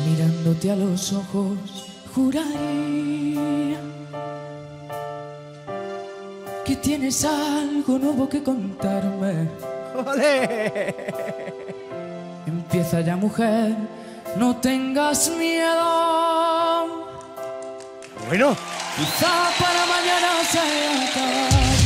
mirándote a los ojos, juraría que tienes algo nuevo que contarme. ¡Ole! Empieza ya, mujer, no tengas miedo. Bueno, Quizá para mañana sea tarde.